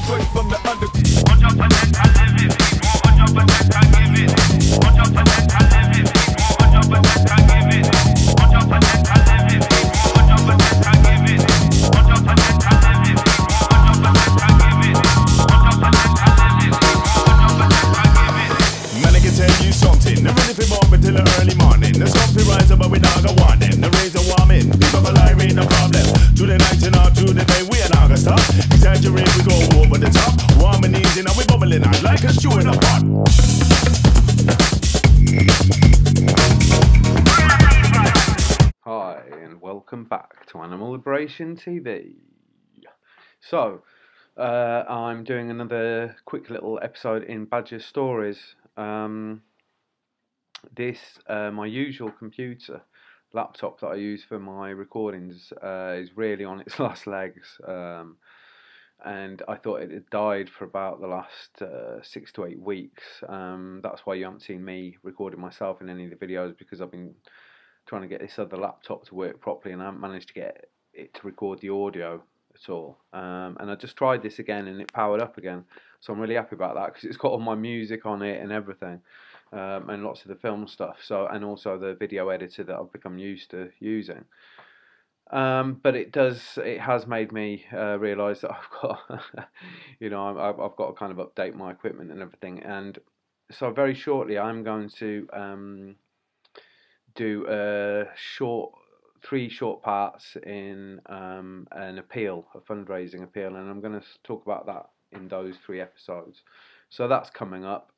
straight from the under. 100% I live it, 100% I give it, 100% I live it, 100% I give it, 100% I live it, 100% I give it, 100% I live it, 100% I give it, 100% I live it, 100% I give it. Man, I can tell you something. The ready for more until the early morning. The sun fi rise up, but we not gonna want them. The rays are warming. People alive ain't no problem. Through the night and all through the day, we are not gonna stop. Exaggerate, we go over the top. Warm and easy, now we bubbling out like a stew in a pot. Hi, and welcome back to Animal Liberation TV. So, I'm doing another quick little episode in Badger Stories. My usual computer laptop that I use for my recordings is really on its last legs, and I thought it had died for about the last 6 to 8 weeks. That's why you haven't seen me recording myself in any of the videos, because I've been trying to get this other laptop to work properly, and I haven't managed to get it to record the audio at all. And I just tried this again, and it powered up again, so I'm really happy about that, because it's got all my music on it and everything, and lots of the film stuff, so, and also the video editor that I've become used to using. But it has made me realise that I've got I've got to kind of update my equipment and everything. And so very shortly I'm going to do three short parts in an appeal, a fundraising appeal, and I'm going to talk about that in those 3 episodes. So that's coming up,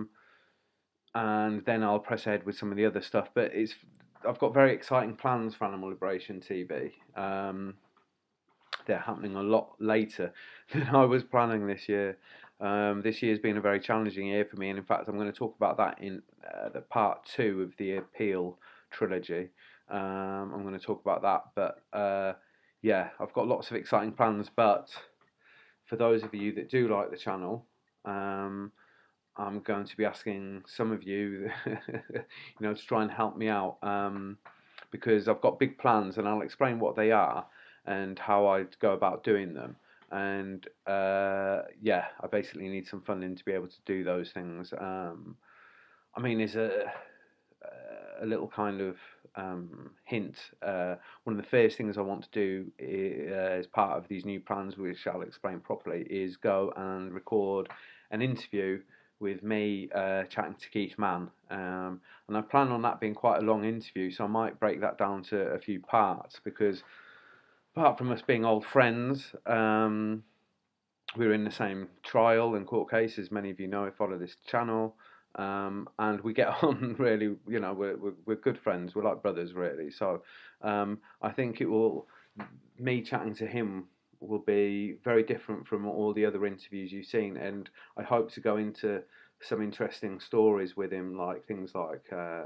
and then I'll press ahead with some of the other stuff. But I've got very exciting plans for Animal Liberation TV. They're happening a lot later than I was planning this year. This year's been a very challenging year for me, and in fact I'm going to talk about that in the part 2 of the Appeal trilogy. I'm going to talk about that, but yeah, I've got lots of exciting plans. But for those of you that do like the channel, I'm going to be asking some of you, to try and help me out, because I've got big plans, and I'll explain what they are and how I'd go about doing them. And yeah, I basically need some funding to be able to do those things. I mean, as a little kind of hint, one of the first things I want to do as part of these new plans, which I'll explain properly, is go and record an interview with me chatting to Keith Mann, and I plan on that being quite a long interview, so I might break that down to a few parts, because apart from us being old friends, we're in the same trial and court case, as many of you know who follow this channel, and we get on really, we're good friends, we're like brothers really. So I think me chatting to him will be very different from all the other interviews you've seen, and I hope to go into some interesting stories with him, like things like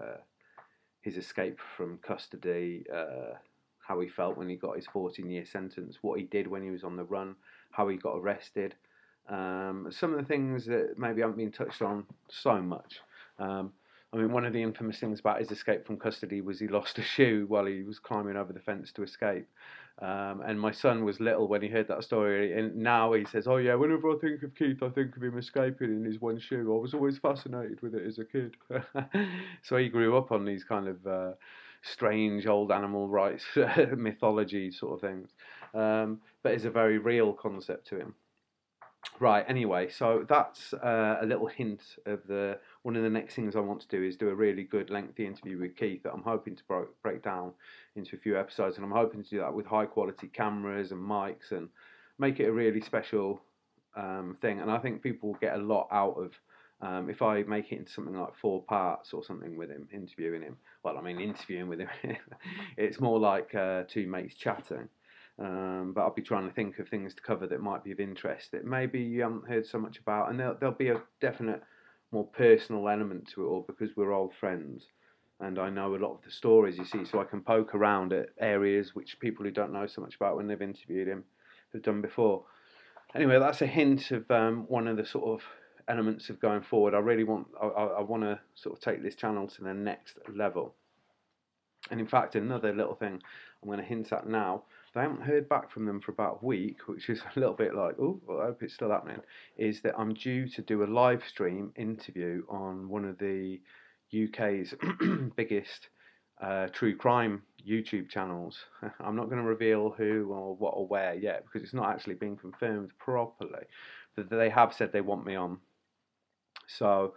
his escape from custody, how he felt when he got his 14-year sentence, what he did when he was on the run, how he got arrested, some of the things that maybe haven't been touched on so much. I mean, one of the infamous things about his escape from custody was he lost a shoe while he was climbing over the fence to escape. And my son was little when he heard that story, and now he says, "Oh yeah, whenever I think of Keith, I think of him escaping in his one shoe. I was always fascinated with it as a kid." So he grew up on these kind of strange old animal rights mythology sort of things, but it's a very real concept to him. Right, anyway, so that's a little hint of one of the next things I want to do is do a really good lengthy interview with Keith that I'm hoping to break down into a few episodes, and I'm hoping to do that with high quality cameras and mics and make it a really special thing. And I think people will get a lot out of if I make it into something like 4 parts or something with him, interviewing him. Well, I mean, interviewing with him, it's more like 2 mates chatting. But I'll be trying to think of things to cover that might be of interest that maybe you haven't heard so much about, and there'll be a definite more personal element to it all, because we're old friends and I know a lot of the stories, you see, so I can poke around at areas which people who don't know so much about when they've interviewed him have done before. Anyway, that's a hint of one of the sort of elements of going forward. I want to sort of take this channel to the next level. And in fact, another little thing I'm going to hint at now, they haven't heard back from them for about a week, which is a little bit like, oh, I hope it's still happening, is that I'm due to do a live stream interview on one of the UK's biggest true crime YouTube channels. I'm not going to reveal who or what or where yet because it's not actually been confirmed properly, but they have said they want me on. So,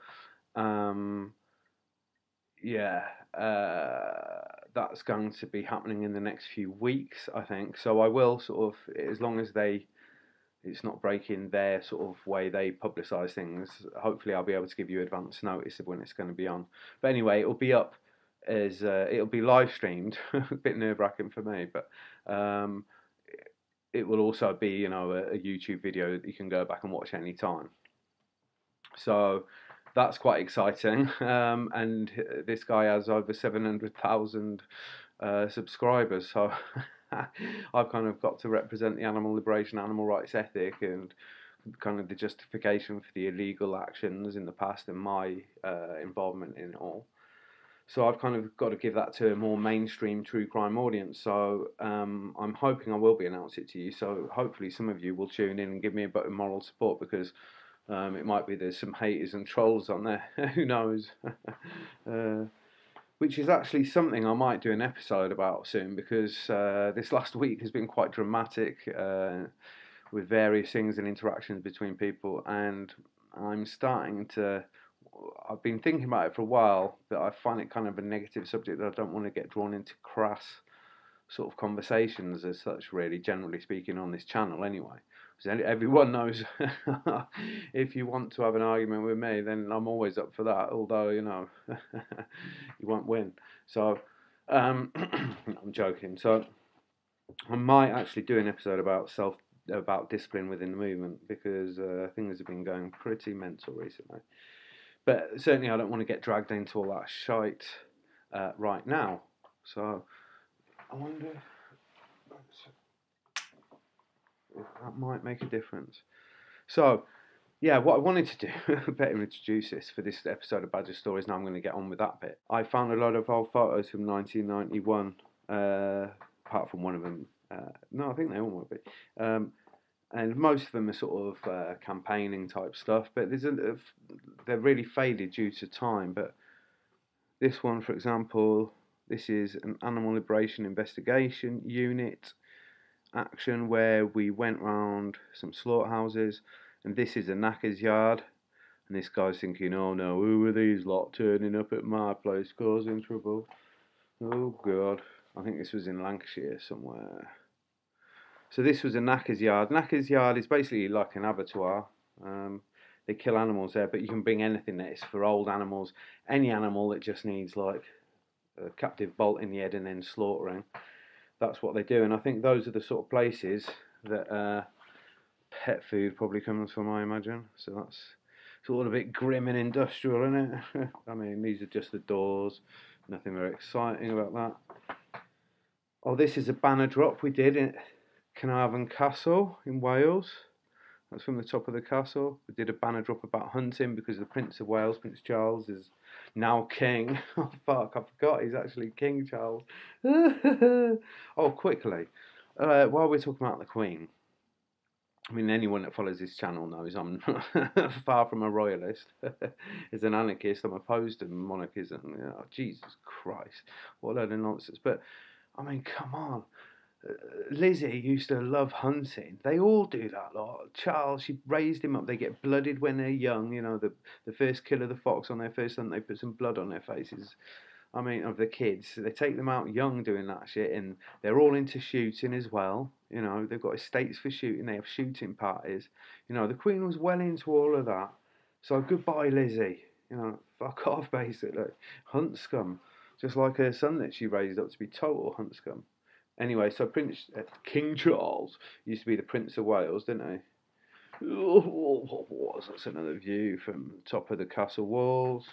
yeah, that's going to be happening in the next few weeks, I think. So I will sort of, as long as it's not breaking their sort of way they publicise things, hopefully I'll be able to give you advance notice of when it's going to be on. But anyway, it'll be up as, it'll be live streamed, a bit nerve wracking for me, but it will also be, you know, a YouTube video that you can go back and watch any time. So that's quite exciting, and this guy has over 700,000 subscribers, so I've kind of got to represent the animal liberation, animal rights ethic, and kind of the justification for the illegal actions in the past and my involvement in it all. So I've kind of got to give that to a more mainstream true crime audience. So I'm hoping I will be announcing it to you. So hopefully some of you will tune in and give me a bit of moral support, because it might be there's some haters and trolls on there. Who knows? Which is actually something I might do an episode about soon, because this last week has been quite dramatic with various things and interactions between people, and I'm starting to. I've been thinking about it for a while, but I find it kind of a negative subject that I don't want to get drawn into crass sort of conversations as such, really, generally speaking, on this channel anyway. Because everyone knows if you want to have an argument with me, then I'm always up for that, although, you know, you won't win. So, I'm joking. So, I might actually do an episode about discipline within the movement, because things have been going pretty mental recently. But certainly I don't want to get dragged into all that shite right now. So I wonder if that might make a difference. So, yeah, what I wanted to do, I better introduce this for this episode of Badger Stories. Now I'm going to get on with that bit. I found a lot of old photos from 1991, apart from one of them. No, I think they all might be. And most of them are sort of campaigning type stuff, but they're really faded due to time. But this one, for example, this is an animal liberation investigation unit action where we went round some slaughterhouses, and this is a knacker's yard. And this guy's thinking, oh no, who are these lot turning up at my place causing trouble? Oh God, I think this was in Lancashire somewhere. So this was a knacker's yard. Knacker's yard is basically like an abattoir. They kill animals there, but you can bring anything there. It's for old animals. Any animal that just needs like a captive bolt in the head and then slaughtering. That's what they do. And I think those are the sort of places that pet food probably comes from, I imagine. So it's all a bit grim and industrial, isn't it? I mean, these are just the doors. Nothing very exciting about that. Oh, this is a banner drop we did in Carnarvon Castle in Wales. That's from the top of the castle. We did a banner drop about hunting because the Prince of Wales, Prince Charles, is now king. Oh fuck, I forgot he's actually King Charles. Oh, quickly, while we're talking about the Queen, I mean, anyone that follows this channel knows I'm far from a royalist. As an anarchist, I'm opposed to monarchism. Oh, Jesus Christ, what a load of nonsense. But, I mean, come on. Lizzie used to love hunting. They all do that lot. Charles, she raised him up. They get blooded when they're young. You know, the first kill of the fox on their first hunt, they put some blood on their faces. I mean, of the kids. They take them out young doing that shit, and they're all into shooting as well. You know, they've got estates for shooting. They have shooting parties. You know, the Queen was well into all of that. So goodbye, Lizzie. You know, fuck off, basically. Hunt scum. Just like her son that she raised up to be total hunt scum. Anyway, so King Charles used to be the Prince of Wales, didn't he? Oh, that's another view from the top of the castle walls.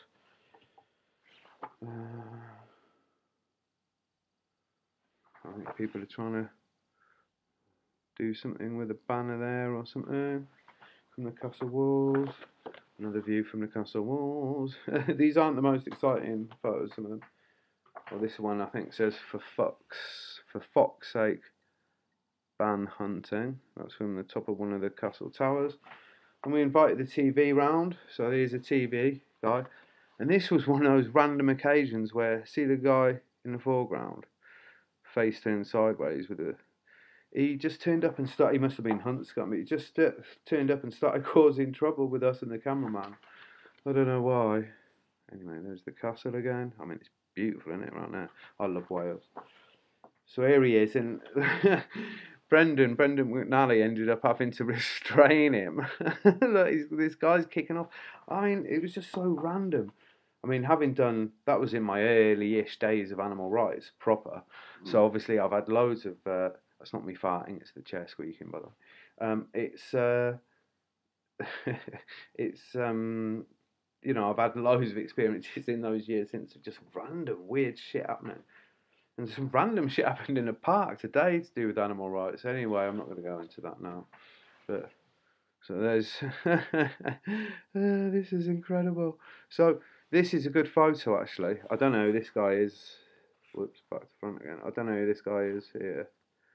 I think people are trying to do something with a banner there or something from the castle walls. Another view from the castle walls. These aren't the most exciting photos, some of them. Well, this one I think says for fuck's sake, Sabbin hunting. That's from the top of one of the castle towers. And we invited the TV round. So here's a TV guy. And this was one of those random occasions where, see the guy in the foreground, face turned sideways with a... He just turned up and started... He must have been hunt scum. He just turned up and started causing trouble with us and the cameraman. I don't know why. Anyway, there's the castle again. I mean, it's beautiful, isn't it, right now? I love Wales. So here he is, and Brendan McNally ended up having to restrain him. Look, this guy's kicking off. I mean, it was just so random. I mean, having done, that was in my early-ish days of animal rights, proper. So obviously I've had loads of, that's not me farting, it's the chair squeaking, by the way. You know, I've had loads of experiences in those years since of just random weird shit happening. And some random shit happened in a park today to do with animal rights. Anyway, I'm not going to go into that now. But so there's this is incredible. So this is a good photo actually. I don't know who this guy is. Whoops, back to front again. I don't know who this guy is here.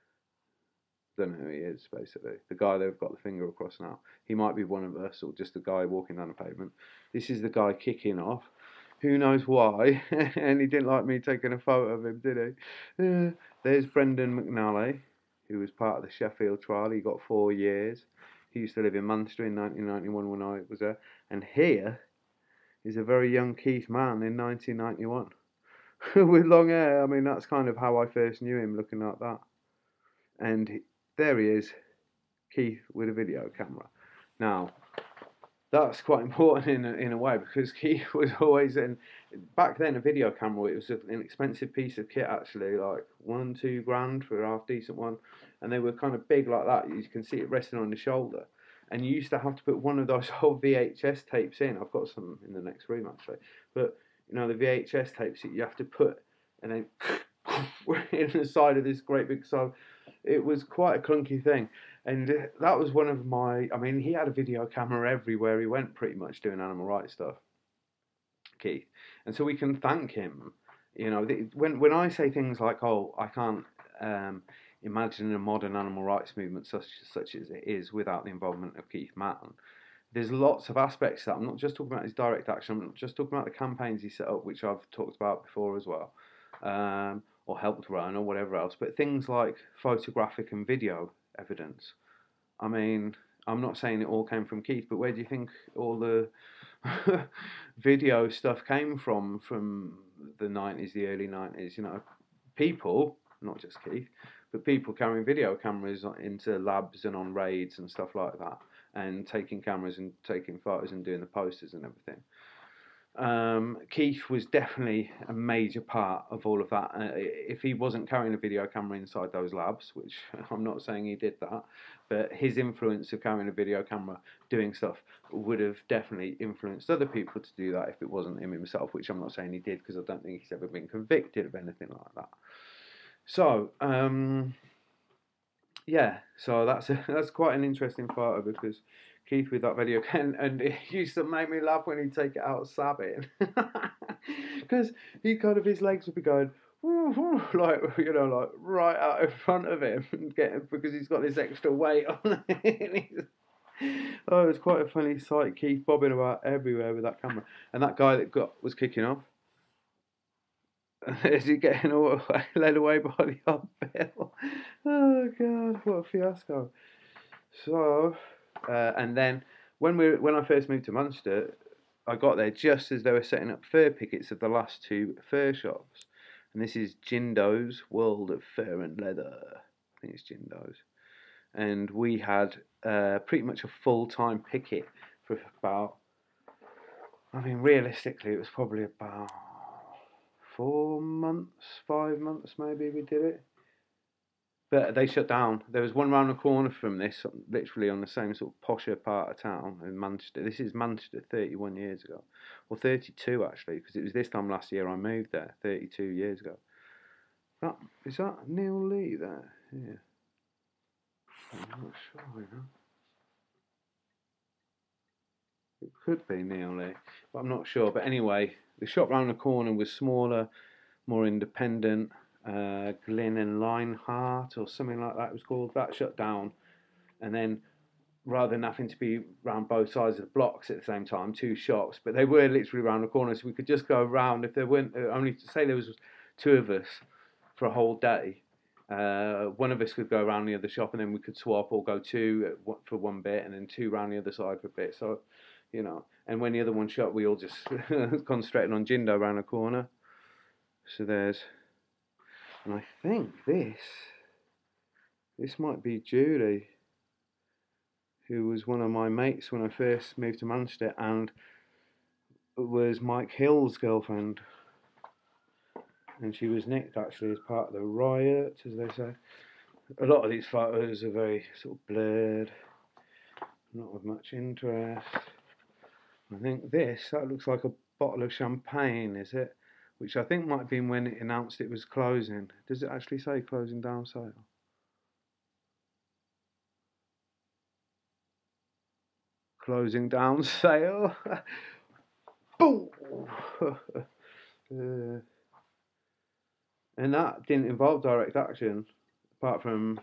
Don't know who he is basically. The guy they've got the finger across now. He might be one of us or just a guy walking down the pavement. This is the guy kicking off. Who knows why? And he didn't like me taking a photo of him, did he? There's Brendan McNally, who was part of the Sheffield trial. He got 4 years. He used to live in Munster in 1991 when I was there. And here is a very young Keith Mann in 1991 with long hair. I mean, that's kind of how I first knew him, looking like that. And there he is, Keith with a video camera. Now, that's quite important in a way because Keith was always in. Back then, a video camera, it was an expensive piece of kit actually, like $1-2 grand for a half decent one, and they were kind of big like that. You can see it resting on the shoulder, and you used to have to put one of those old VHS tapes in. I've got some in the next room actually, but you know the VHS tapes that you have to put and then in the side of this great big. So it was quite a clunky thing. And that was one of my... I mean, he had a video camera everywhere he went, pretty much, doing animal rights stuff, Keith. And so we can thank him. You know, when I say things like, oh, I can't imagine a modern animal rights movement such as it is without the involvement of Keith Mann, there's lots of aspects to that. I'm not just talking about his direct action. I'm not just talking about the campaigns he set up, which I've talked about before as well, or helped run or whatever else. But things like photographic and video evidence. I mean, I'm not saying it all came from Keith, but where do you think all the video stuff came from the 90s, the early 90s? You know, people, not just Keith, but people carrying video cameras into labs and on raids and stuff like that, and taking cameras and taking photos and doing the posters and everything. Keith was definitely a major part of all of that. If he wasn't carrying a video camera inside those labs, which I'm not saying he did that, but his influence of carrying a video camera doing stuff would have definitely influenced other people to do that if it wasn't him himself, which I'm not saying he did because I don't think he's ever been convicted of anything like that. So, yeah, so that's quite an interesting photo because Keith with that video and it used to make me laugh when he'd take it out of Sabbin because he kind of, his legs would be going like, you know, like right out in front of him and because he's got this extra weight on it. Oh, it was quite a funny sight. Keith bobbing about everywhere with that camera, and that guy that was kicking off. Is he getting led away by the old Bill? Oh God, what a fiasco! So, and then when I first moved to Munster, I got there just as they were setting up fur pickets of the last 2 fur shops, and this is Jindo's World of Fur and Leather. I think it's Jindo's, and we had pretty much a full-time picket for about. I mean, realistically, it was probably about 4 months, 5 months maybe we did it. But they shut down. There was one round the corner from this, literally on the same sort of posher part of town in Manchester. This is Manchester 31 years ago. Or 32 actually, because it was this time last year I moved there, 32 years ago. Is that Neil Lee there? Yeah. I'm not sure, you know. It could be Neil Lee, but I'm not sure. But anyway, the shop round the corner was smaller, more independent. Glyn and Linehart or something like that it was called. That shut down, and then rather than having to be around both sides of the blocks at the same time, two shops, but they were literally around the corner, so we could just go around. If there weren't only say there was two of us for a whole day, one of us could go around the other shop, and then we could swap or go two for one bit, and then two round the other side for a bit. So, you know, and when the other one shut, we all just concentrated on Jindo around the corner. So there's, and I think this might be Julie, who was one of my mates when I first moved to Manchester, and was Mike Hill's girlfriend. And she was nicked actually as part of the riot, as they say. A lot of these photos are very sort of blurred, not of much interest. I think that looks like a bottle of champagne, is it? Which I think might have been when it announced it was closing. Does it actually say closing down sale? Closing down sale. Boom! And that didn't involve direct action, apart from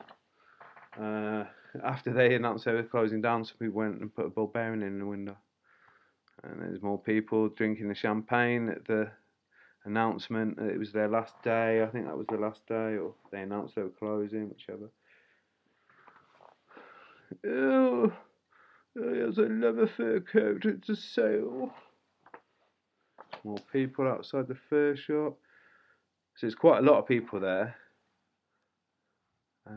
after they announced they were closing down, some people went and put a ball bearing in the window. And there's more people drinking the champagne at the announcement that it was their last day. I think that was the last day, or they announced they were closing, whichever. Oh, there's a leather fur coat, it's a sale. More people outside the fur shop. So there's quite a lot of people there. I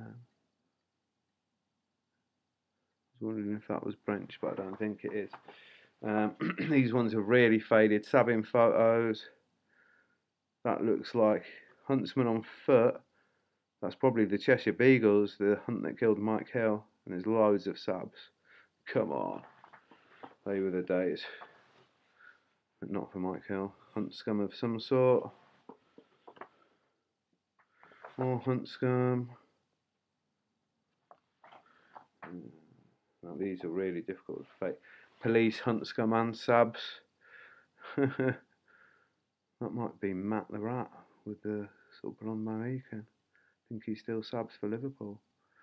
was wondering if that was French, but I don't think it is. These ones are really faded. Sabbin photos. That looks like Huntsman on foot. That's probably the Cheshire Beagles, the hunt that killed Mike Hill. And there's loads of Sabs. Come on. They were the days. But not for Mike Hill. Hunt scum of some sort. More hunt scum. Now these are really difficult to fake. Police, hunt scum and Sabs. That might be Matt the Rat with the sort of blonde Mohican. I think he still Sabs for Liverpool.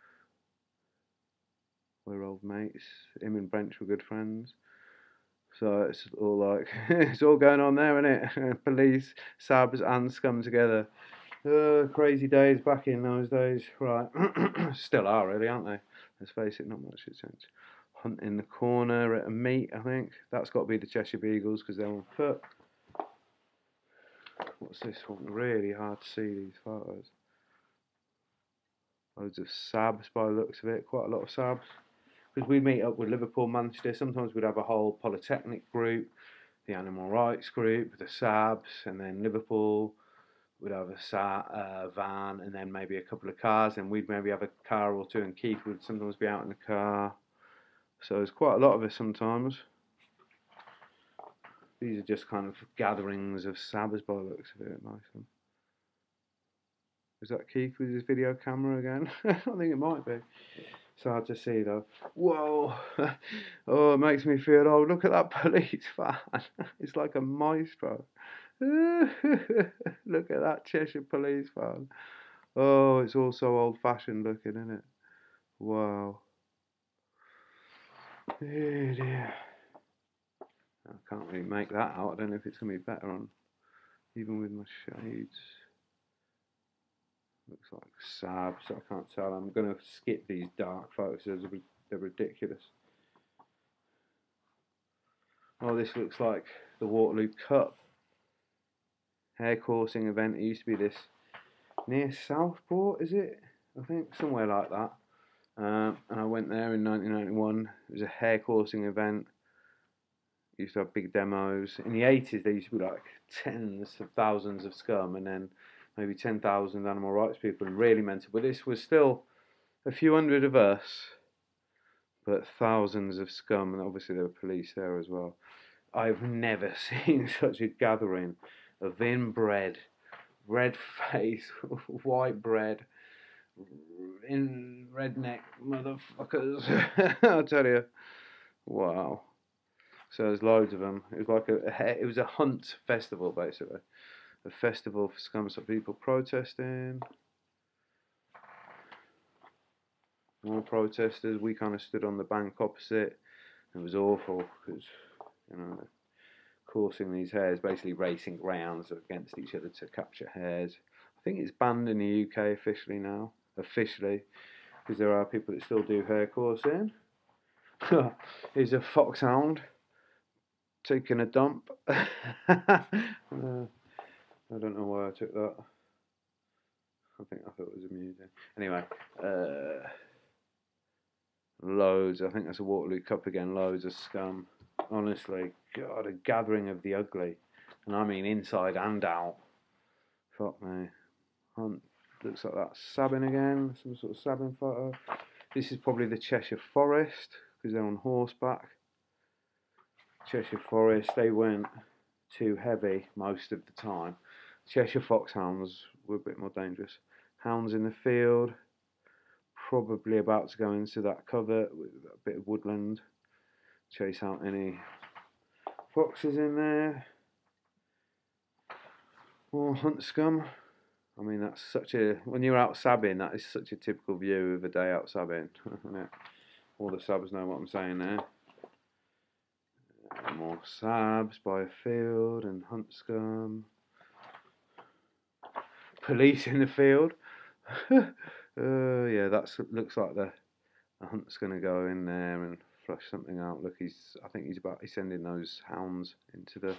We're old mates. Him and Brent were good friends. So it's all like, it's all going on there, isn't it? Police, Sabs and scum together. Crazy days back in those days. Right. Still are really, aren't they? Let's face it, not much has changed. Hunt in the corner at a meet, I think. That's got to be the Cheshire Beagles because they're on foot. What's this one? Really hard to see these photos. Loads of Sabs by the looks of it. Quite a lot of Sabs. Because we meet up with Liverpool, Manchester. Sometimes we'd have a whole Polytechnic group, the Animal Rights group, the Sabs, and then Liverpool. We'd have a van and then maybe a couple of cars, and we'd maybe have a car or two, and Keith would sometimes be out in the car. So there's quite a lot of us sometimes. These are just kind of gatherings of Sabbers by the looks of it. Nice one. Is that Keith with his video camera again? I think it might be. It's hard to see though. Whoa! Oh, it makes me feel old. Look at that police van. It's like a maestro. Look at that Cheshire police van. Oh, it's all so old-fashioned looking, isn't it? Wow. Oh dear. I can't really make that out. I don't know if it's going to be better on, even with my shades. Looks like Sabs, I can't tell. I'm going to skip these dark photos, they're ridiculous. Oh, this looks like the Waterloo Cup hair coursing event. It used to be this near Southport, is it? I think somewhere like that. And I went there in 1991. It was a hair coursing event. Used to have big demos. In the 80s, there used to be like tens of thousands of scum, and then maybe 10,000 animal rights people, and really mental. But this was still a few hundred of us, but thousands of scum, and obviously there were police there as well. I've never seen such a gathering of inbred, red face, white bread, in redneck motherfuckers. I'll tell you, wow. So there's loads of them. It was like it was a hunt festival basically. A festival for scum, some people protesting. More protesters. We kind of stood on the bank opposite. It was awful because, you know, coursing these hares, basically racing rounds against each other to capture hares. I think it's banned in the UK officially now. Officially, because there are people that still do hare coursing. Here's a foxhound taking a dump. I don't know why I took that. I thought it was amusing. Anyway, loads. I think that's a Waterloo Cup again. Loads of scum. Honestly, God, a gathering of the ugly, and I mean inside and out. Fuck me. Hunt. Looks like that's Sabbin again. Some sort of Sabbin photo. This is probably the Cheshire Forest because they're on horseback. Cheshire Forest. They went too heavy most of the time. Cheshire Foxhounds were a bit more dangerous. Hounds in the field. Probably about to go into that covert with a bit of woodland. Chase out any foxes in there. More hunt scum. I mean, that's such a... When you're out sabbing, that is such a typical view of a day out sabbing. All the subs know what I'm saying there. More sabs by a field and hunt scum. Police in the field. Yeah, looks like the hunt's going to go in there and flush something out. Look, I think he's sending those hounds into the...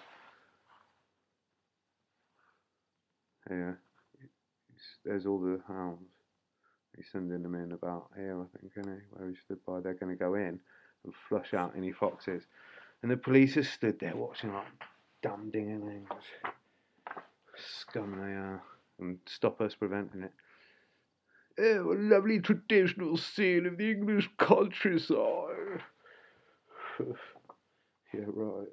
Yeah. There's all the hounds. He's sending them in about here, I think, isn't he? Where he stood by. They're going to go in and flush out any foxes. And the police are stood there watching like damn ding-a-lings. Scum they are. And stop us preventing it. Oh, a lovely traditional scene of the English countryside. Yeah, right.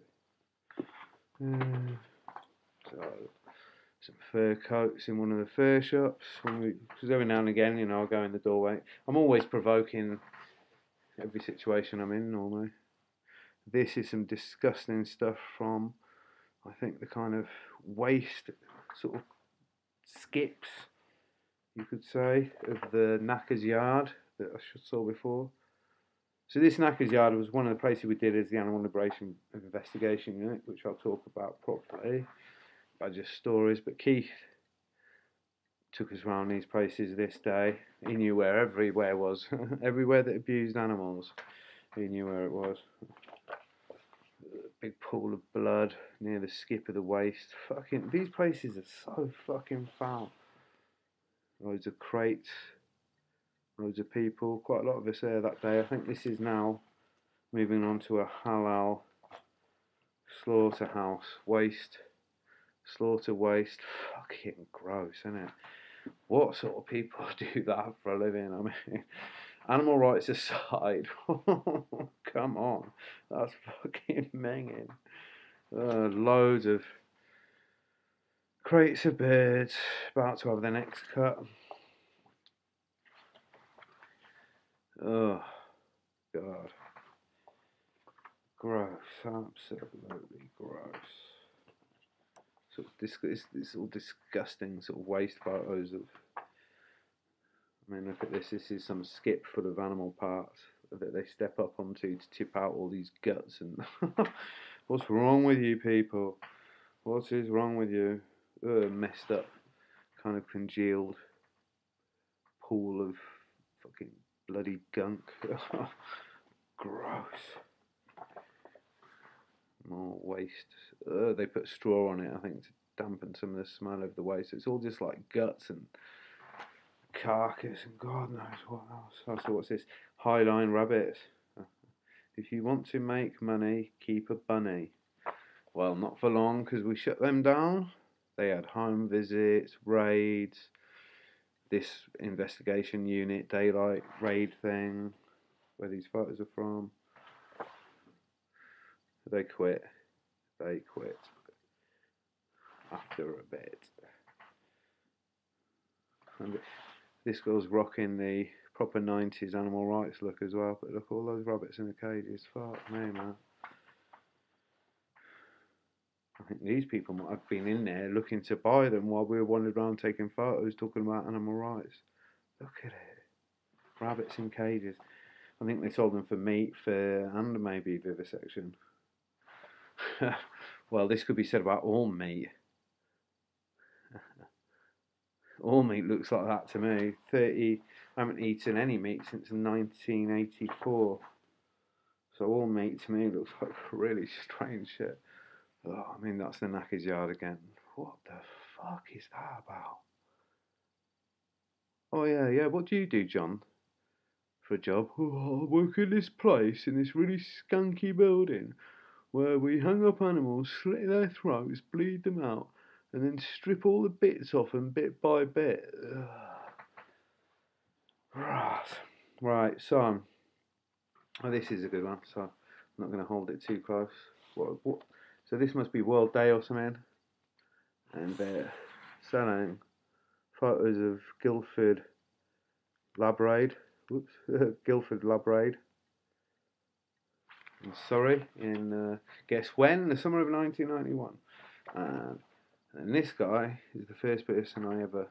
So... Some fur coats in one of the fur shops. Because every now and again, you know, I'll go in the doorway. I'm always provoking every situation I'm in, normally. This is some disgusting stuff from, I think, the kind of waste sort of skips, you could say, of the Knacker's Yard that I saw before. So this Knacker's Yard was one of the places we did as the Animal Liberation Investigation Unit, which I'll talk about properly. Just stories, but Keith took us around these places this day. He knew where everywhere was. Everywhere that abused animals, he knew where it was. Big pool of blood near the skip of the waste. Fucking, these places are so fucking foul. Loads of crates, loads of people, quite a lot of us there that day. I think this is now moving on to a halal slaughterhouse. Slaughter waste, fucking gross, isn't it? What sort of people do that for a living? I mean, animal rights aside, come on, that's fucking minging. Loads of crates of birds about to have their necks cut. Oh, God. Gross, absolutely gross. Sort of it's all disgusting sort of waste photos of. I mean, look at this. This is some skip full of animal parts that they step up onto to tip out all these guts. And what's wrong with you people? What is wrong with you? Messed up, kind of congealed pool of fucking bloody gunk. Gross. More waste. They put straw on it, I think, to dampen some of the smell of the waste. It's all just like guts and carcass and God knows what else. So what's this? Highline rabbits. If you want to make money, keep a bunny. Well, not for long, because we shut them down. They had home visits, raids, this investigation unit, daylight raid thing, where these photos are from. They quit. They quit after a bit. And this girl's rocking the proper 90s animal rights look as well. But look, all those rabbits in the cages. Fuck me, man. think these people might have been in there looking to buy them while we were wandering around taking photos, talking about animal rights. Look at it. Rabbits in cages. I think they sold them for meat, fur, and maybe vivisection. Well, this could be said about all meat. All meat looks like that to me. I haven't eaten any meat since 1984. So all meat to me looks like really strange shit. Oh, I mean, that's the knacker's yard again. What the fuck is that about? Oh yeah. What do you do, John? For a job? Oh, I work in this place, in this really skunky building, where we hang up animals, slit their throats, bleed them out, and then strip all the bits off them bit by bit. Right, so this is a good one, so I'm not going to hold it too close. What? So this must be World Day or something, and they're selling photos of Guildford Labraid. Guildford Labraid. In Surrey, in guess when? The summer of 1991. And this guy is the first person I ever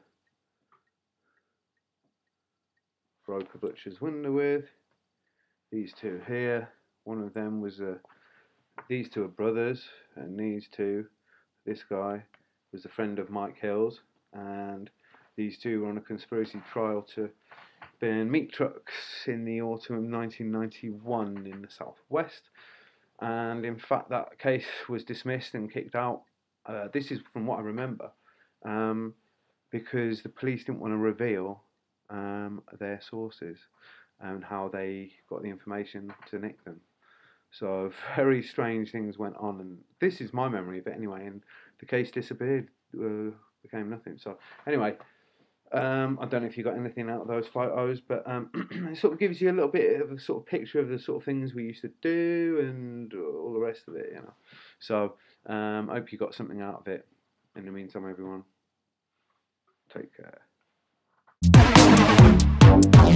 broke a butcher's window with. These two here. One of them was these two are brothers, and this guy was a friend of Mike Hill's, and these two were on a conspiracy trial to burn meat trucks in the autumn of 1991 in the southwest, and in fact that case was dismissed and kicked out. This is from what I remember, because the police didn't want to reveal their sources and how they got the information to nick them. So very strange things went on, and this is my memory of it anyway, and the case disappeared, became nothing. So anyway, I don't know if you got anything out of those photos, but it sort of gives you a little bit of a sort of picture of the sort of things we used to do and all the rest of it, you know. So I hope you got something out of it. In the meantime, everyone, take care.